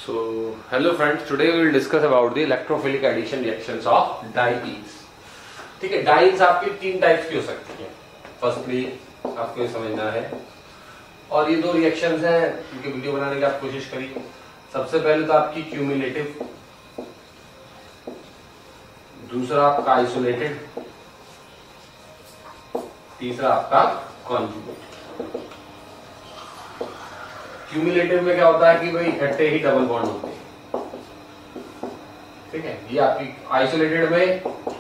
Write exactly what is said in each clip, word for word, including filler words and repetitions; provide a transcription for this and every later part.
So, hello friends, today we will discuss about the electrophilic addition reactions of dienes. ठीक है, dance आपकी तीन types की हो सकती हैं. फर्स्टली आपको ये समझना है, और ये दो रिएक्शंस हैं जिनकी वीडियो बनाने की आप कोशिश करिए. सबसे पहले तो आपकी क्यूमुलेटिव, दूसरा आपका आइसोलेटेड, तीसरा आपका कॉन्जुगेट. क्यूमुलेटिव में क्या होता है कि भाई इकट्ठे ही डबल बॉन्ड होते हैं. ठीक है, ये आपकी आइसोलेटेड में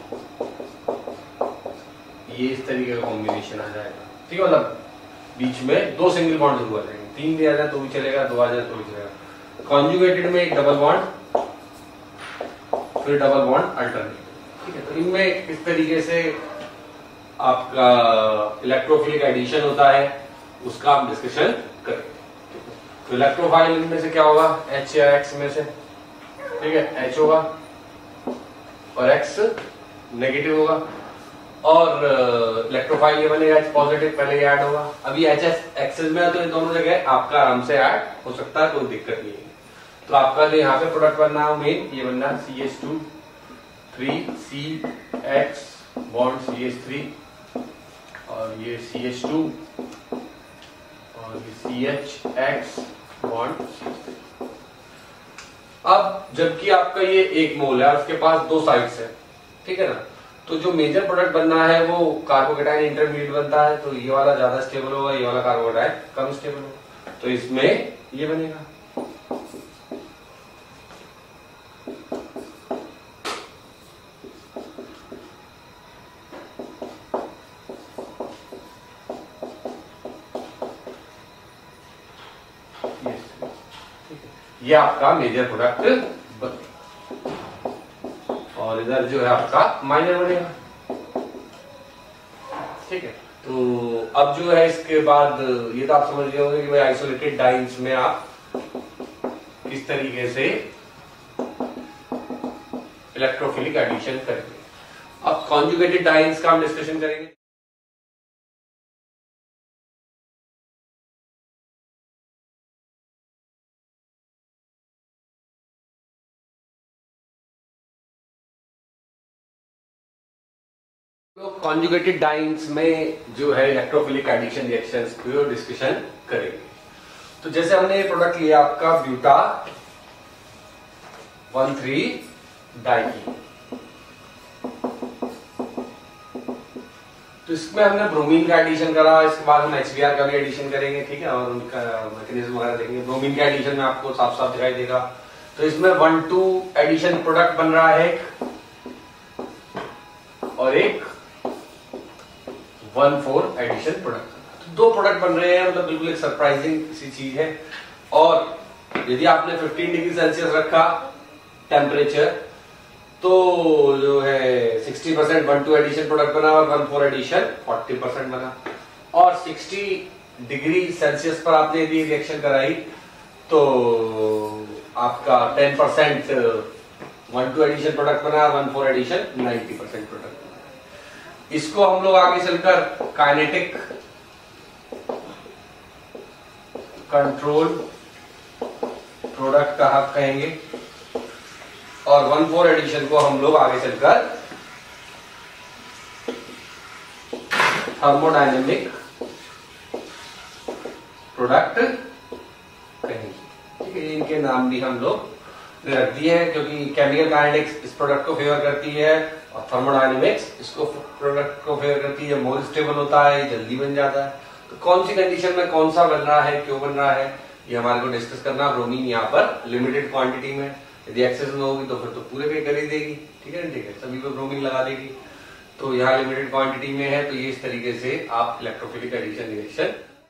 ये इस तरीके का कॉम्बिनेशन आ जाएगा. ठीक है, मतलब बीच में दो सिंगल बॉन्ड जरूर आ जाएंगे. तीन भी आ जाए तो भी चलेगा, दो आ जाए तो भी चलेगा. कॉन्जुगेटेड में एक डबल बॉन्ड, फिर डबल बॉन्ड अल्टरनेट. ठीक है, तो इनमें इस तरीके से आपका इलेक्ट्रोफिलिक एडिशन होता है, उसका हम डिस्कशन करें. तो इलेक्ट्रोफाइल इनमें से क्या होगा, H या X में से. ठीक है, H होगा और X नेगेटिव होगा, और इलेक्ट्रोफाइल ये बनेगा H पॉजिटिव, पहले ये ऐड होगा. अभी H एक्सेस में है तो इन दोनों जगह आपका आराम से ऐड हो सकता है, कोई दिक्कत नहीं है. तो आपका जो यहाँ पे प्रोडक्ट बनना है मेन ये बनना है C H two three C X bond C H three, और ये सी एच टू और ये सी एच एक्स बॉन्ड. अब जबकि आपका ये एक मोल है और उसके पास दो साइड्स है. ठीक है ना, तो जो मेजर प्रोडक्ट बनना है वो कार्बोकेटाइन इंटरमीडिएट बनता है. तो ये वाला ज्यादा स्टेबल होगा, ये वाला कार्बोकेटाइन कम स्टेबल होगा. तो इसमें ये बनेगा. ये आपका मेजर प्रोडक्ट बनेगा, और इधर जो है आपका माइनर बनेगा. ठीक है, तो अब जो है इसके बाद ये तो आप समझ गए होंगे कि भाई आइसोलेटेड डाइन्स में आप किस तरीके से इलेक्ट्रोफिलिक एडिशन करेंगे. अब कॉन्जुगेटेड डाइन्स का हम डिस्कशन करेंगे. तो कॉन्जुगेटेड डाइन्स में जो है इलेक्ट्रोफिलिक एडिशन रिएक्शंस को डिस्कशन करेंगे. तो जैसे हमने ये प्रोडक्ट लिया आपका ब्यूटा वन थ्री डाइकीन, तो इसमें हमने ब्रोमीन का एडिशन करा. इसके बाद हम एचबीआर का भी एडिशन करेंगे. ठीक है, और उनका मैकेनिज्म वगैरह देखेंगे. ब्रोमीन के एडिशन में आपको साफ साफ दिखाई देगा. तो इसमें वन टू एडिशन प्रोडक्ट बन रहा है और एक वन फोर एडिशन प्रोडक्ट. तो दो प्रोडक्ट बन रहे हैं, मतलब बिल्कुल एक सरप्राइजिंग सी चीज है. और यदि आपने फिफ्टीन डिग्री सेल्सियस रखा टेम्परेचर, तो जो है sixty percent one two addition product बना और one four addition forty percent बना. और सिक्सटी डिग्री सेल्सियस पर आपने यदि रिएक्शन कराई तो आपका ten percent one two addition product बना, one four addition ninety percent product बना. इसको हम लोग आगे चलकर काइनेटिक कंट्रोल प्रोडक्ट का हक कहेंगे, और वन फोर एडिशन को हम लोग आगे चलकर थर्मोडायनेमिक प्रोडक्ट कहेंगे. ठीक है, इनके नाम भी हम लोग रख दिए हैं क्योंकि केमिकल काइनेटिक्स इस प्रोडक्ट को फेवर करती है और थर्मोडायनेमिक्स इसको प्रोडक्ट को फेवर करती है. मोर स्टेबल होता है, जल्दी बन जाता है. तो कौन सी कंडीशन में कौन सा बन रहा है, क्यों बन रहा है, ये हमारे को डिस्कस करना. ब्रोमीन यहाँ पर लिमिटेड क्वांटिटी में, यदि एक्सेस में होगी तो फिर तो पूरे पे कर ही देगी. ठीक है, ठीक है, सभी पे ब्रोमीन लगा देगी. तो यहाँ लिमिटेड क्वांटिटी में है, तो ये इस तरीके से आप इलेक्ट्रोफिलिक एडिशन रिएक्शन.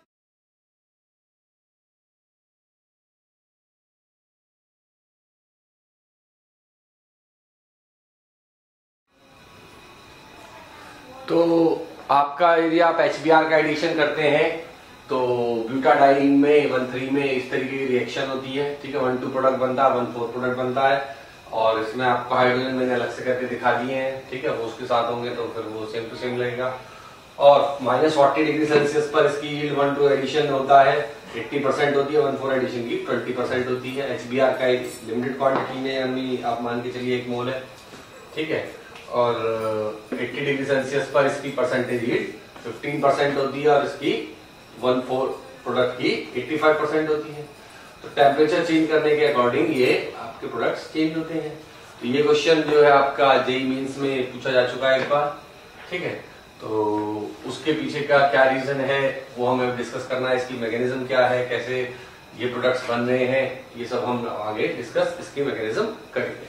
तो आपका यदि आप एचबीआर का एडिशन करते हैं तो ब्यूटाडाइन में वन थ्री में इस तरीके की रिएक्शन होती है. ठीक है, वन टू प्रोडक्ट बनता है, वन फोर प्रोडक्ट बनता है, और इसमें आपको हाइड्रोजन मैंने अलग से करके दिखा दिए हैं. ठीक है, वो उसके साथ होंगे तो फिर वो सेम टू सेम लगेगा. और माइनस फोर्टी डिग्री सेल्सियस पर इसकी यील्ड वन टू एडिशन होता है. अस्सी परसेंट होती है वन फोर एडिशन की, ट्वेंटी परसेंट होती है। एचबीआर का एक लिमिटेड क्वांटिटी में यानी आप मान के चलिए एक मोल है, ठीक है। और अस्सी डिग्री सेल्सियस पर इसकी परसेंटेज हीट फिफ्टीन परसेंट होती है और इसकी वन फोर प्रोडक्ट की पचासी परसेंट होती है। तो टेम्परेचर चेंज करने के अकॉर्डिंग ये आपके प्रोडक्ट्स चेंज होते हैं। तो ये क्वेश्चन जो है आपका जेईई मेंस में पूछा जा चुका है एक बार, ठीक है। तो उसके पीछे का क्या रीजन है वो हमें डिस्कस करना है, इसकी मैकेनिज्म क्या है, कैसे ये प्रोडक्ट्स बन रहे हैं, ये सब हम आगे डिस्कस इसकी मैकेनिज्म करेंगे।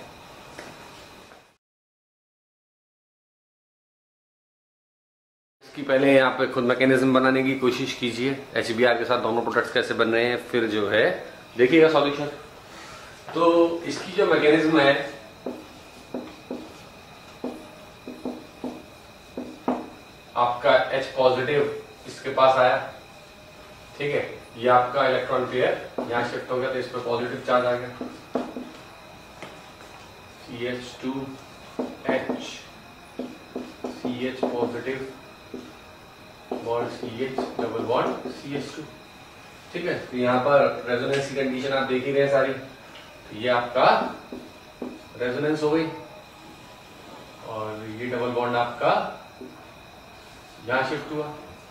इसकी पहले यहाँ पे खुद मैकेनिज्म बनाने की कोशिश कीजिए, एचबीआर के साथ दोनों प्रोडक्ट्स कैसे बन रहे हैं, फिर जो है देखिएगा सॉल्यूशन। तो इसकी जो मैकेनिज्म है, आपका H पॉजिटिव इसके पास आया, ठीक है। ये आपका इलेक्ट्रॉन पेयर यहां शिफ्ट हो गया तो इस पर पॉजिटिव चार्ज आ गया, C H two H C H positive bond C H double bond C H two, ठीक है। तो यहाँ पर रेजोनेंस की कंडीशन आप देख ही रहे हैं सारी। तो ये आपका रेजोनेंस हो गई और ये डबल बॉन्ड आपका यहां शिफ्ट हुआ,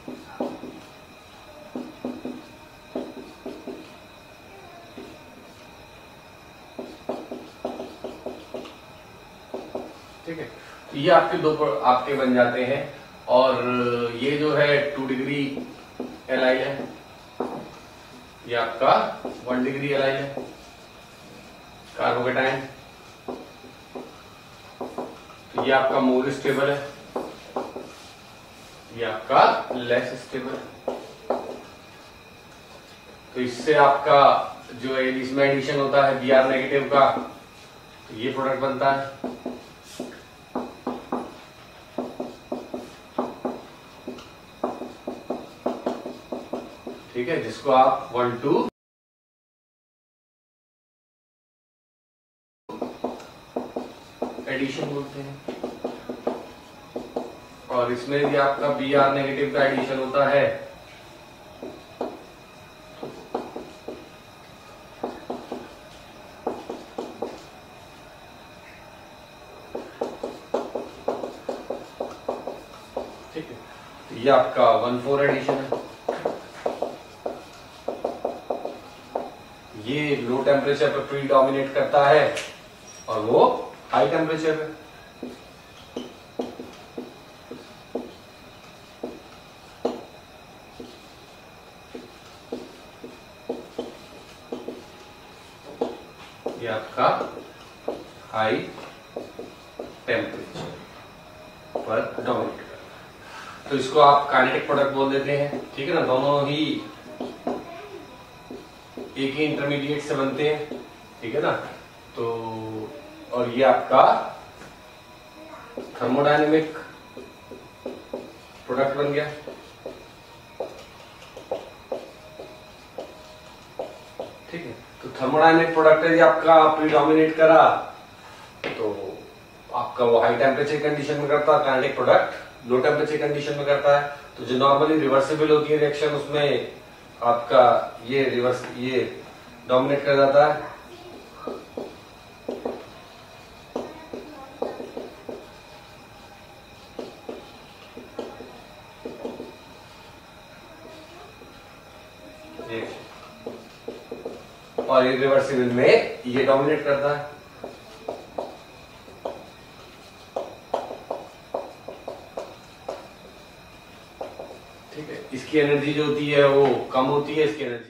ठीक है। तो ये आपके दो आपके बन जाते हैं और ये जो है टू डिग्री एल आई है, ये आपका वन डिग्री एल आई है कार्बोकेटाइन। तो ये आपका मोर स्टेबल है, ये आपका लेस स्टेबल। तो इससे आपका जो है इसमें एडिशन होता है बी आर नेगेटिव का, तो ये प्रोडक्ट बनता है, ठीक है, जिसको आप वन टू एडिशन बोलते हैं। और इसमें भी आपका बी आर नेगेटिव का एडिशन होता है, ठीक है। तो ये आपका वन फोर एडिशन है। ये लो टेम्परेचर पर प्री डोमिनेट करता है और वो हाई टेम्परेचर पे। ये आपका हाई टेम्परेचर पर डोमिनेट करता है, तो इसको आप काइनेटिक प्रोडक्ट बोल देते हैं, ठीक है ना। दोनों ही एक ही इंटरमीडिएट से बनते हैं, ठीक है ना। तो और ये आपका थर्मोडायनेमिक प्रोडक्ट बन गया, ठीक है। तो थर्मोडायनेमिक प्रोडक्ट यदि आपका प्रीडोमिनेट करा तो आपका वो हाई टेम्परेचर कंडीशन में करता है, kinetic product low temperature condition में करता है। तो जो नॉर्मली रिवर्सिबल होती है रिएक्शन, उसमें आपका ये रिवर्स ये डोमिनेट कर जाता है, और इरिवर्सिबल में ये डोमिनेट करता है, ठीक है। इसकी एनर्जी जो होती है वो कम होती है, इसकी एनर्जी।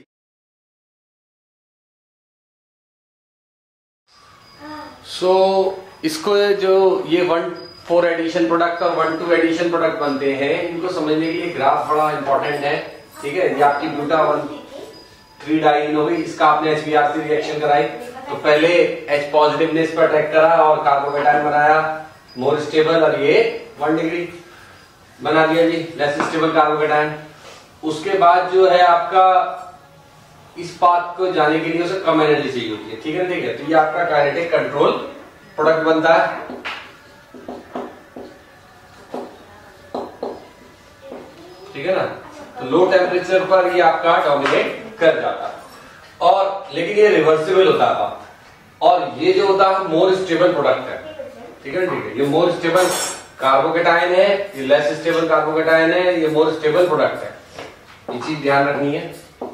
सो so, इसको जो ये वन फोर एडिशन प्रोडक्ट और वन टू एडिशन प्रोडक्ट बनते हैं, इनको समझने के लिए ग्राफ बड़ा इंपॉर्टेंट है, ठीक है। ये आपकी ब्यूटा वन थ्री डाइन हो गई, इसका आपने एचबीआर से रिएक्शन कराई, तो पहले H पॉजिटिव ने इस पर अटैक करा और कार्बोकेटाइन बनाया मोर स्टेबल, और ये वन डिग्री बना दिया जी लेस स्टेबल कार्बोकेटाइन। उसके बाद जो है आपका इस पाथ को जाने के लिए उसे कम एनर्जी चाहिए होती है, ठीक है, ठीक है। तो ये आपका काइनेटिक कंट्रोल प्रोडक्ट बनता है, ठीक है ना। तो लो टेम्परेचर पर ये आपका डोमिनेट कर जाता है। और लेकिन ये रिवर्सिबल होता था, और ये जो होता है मोर स्टेबल प्रोडक्ट है, ठीक है ठीक है। ये मोर स्टेबल कार्बोकेटायन है, ये लेस स्टेबल कार्बोकेटायन है, ये मोर स्टेबल प्रोडक्ट है, ये चीज ध्यान रखनी है।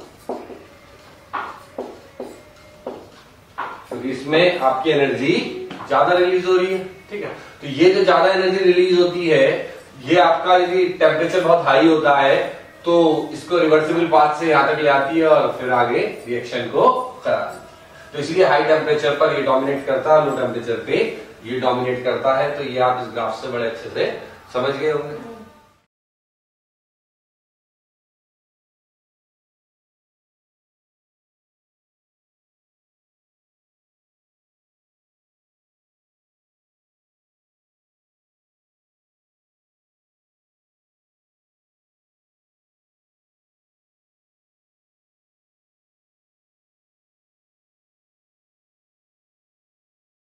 क्योंकि इसमें आपकी एनर्जी ज्यादा रिलीज हो रही है, ठीक है। तो ये जो ज्यादा एनर्जी रिलीज होती है, ये आपका यदि टेम्परेचर बहुत हाई होता है तो इसको रिवर्सिबल पाथ से यहां तक ले आती है और फिर आगे रिएक्शन को कराती है। तो इसलिए हाई टेम्परेचर पर ये डोमिनेट करता है, लो टेम्परेचर पे ये डोमिनेट करता है। तो ये आप इस ग्राफ से बड़े अच्छे से समझ गए होंगे।